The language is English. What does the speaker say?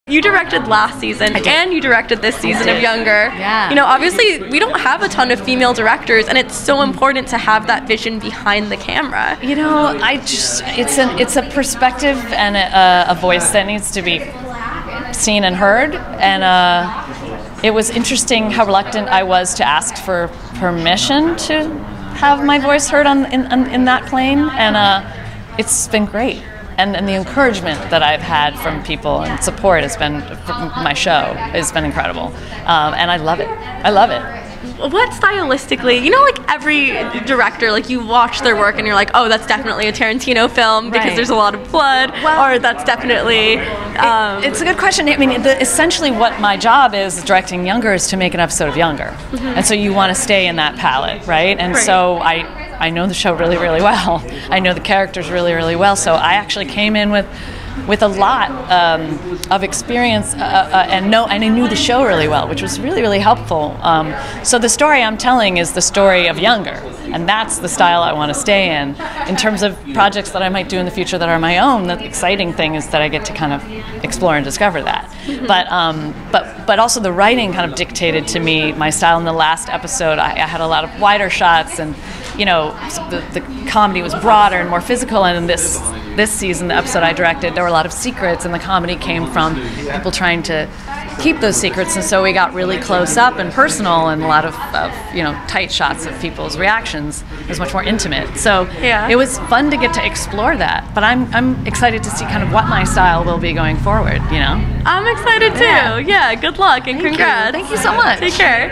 You directed last season and you directed this season of Younger. Yeah. You know, obviously we don't have a ton of female directors, and it's so important to have that vision behind the camera. You know, it's a perspective and a voice that needs to be seen and heard, and it was interesting how reluctant I was to ask for permission to have my voice heard in that plane, and it's been great. And the encouragement that I've had from people and support has been, from my show, has been incredible. And I love it. I love it. What stylistically, you know, like every director, like you watch their work and you're like, oh, that's definitely a Tarantino film because there's a lot of blood, or that's definitely... it's a good question. I mean, essentially what my job is directing Younger is to make an episode of Younger. And so you want to stay in that palette, right? And so I know the show really, really well. I know the characters really, really well. So I actually came in with a lot of experience, and I knew the show really well, which was really, really helpful. So the story I'm telling is the story of Younger, and that's the style I want to stay in. In terms of projects that I might do in the future that are my own, the exciting thing is that I get to kind of explore and discover that. But also the writing kind of dictated to me my style. In the last episode, I had a lot of wider shots, and you know, the comedy was broader and more physical, and in this season, the episode I directed, there were a lot of secrets, and the comedy came from people trying to keep those secrets, and so we got really close up and personal, and a lot of you know, tight shots of people's reactions. It was much more intimate, so it was fun to get to explore that. But I'm excited to see kind of what my style will be going forward. You know, I'm excited too. Yeah, good luck and congrats. Thank you so much. Take care.